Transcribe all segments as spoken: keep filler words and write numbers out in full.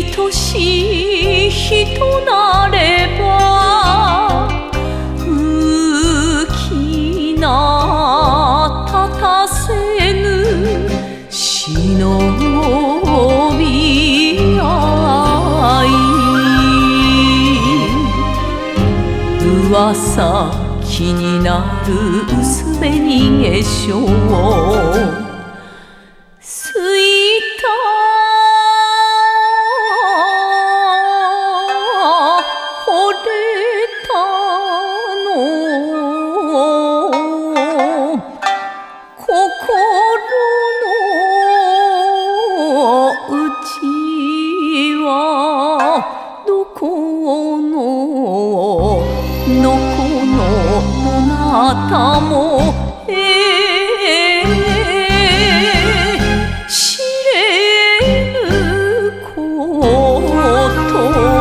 愛しい人なれば浮きな立たせぬ忍び合い噂気になる薄紅化粧どこのどこのどなたも、えー、知れぬこと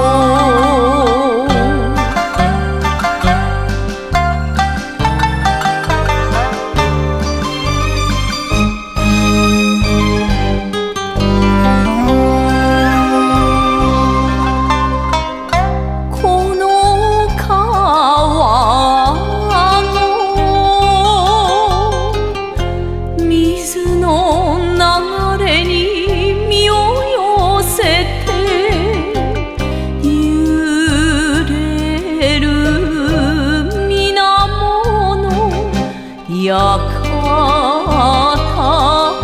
やかた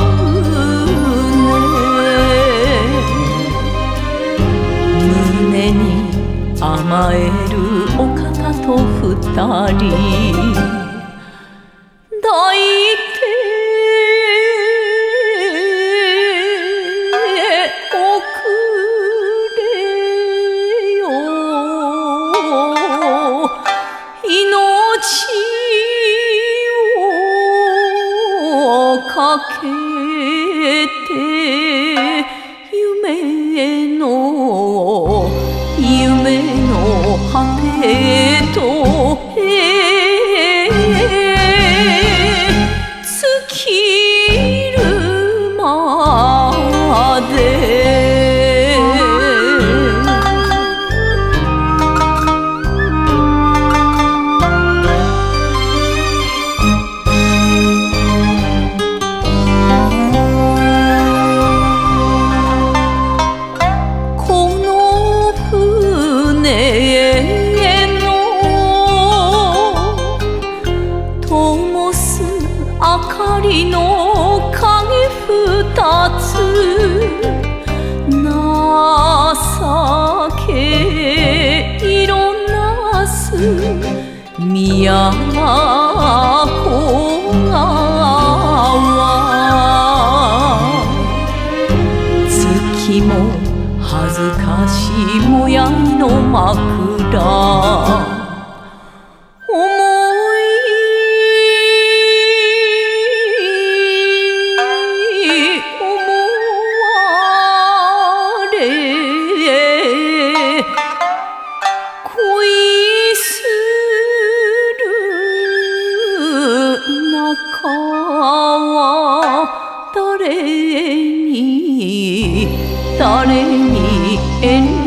胸に甘えるお方と二人抱いておくれよ命かけて夢の夢の果てと尽きるまで明かりの影二つ情け色なす都川月も恥ずかしいもやいの枕誰に誰に遠慮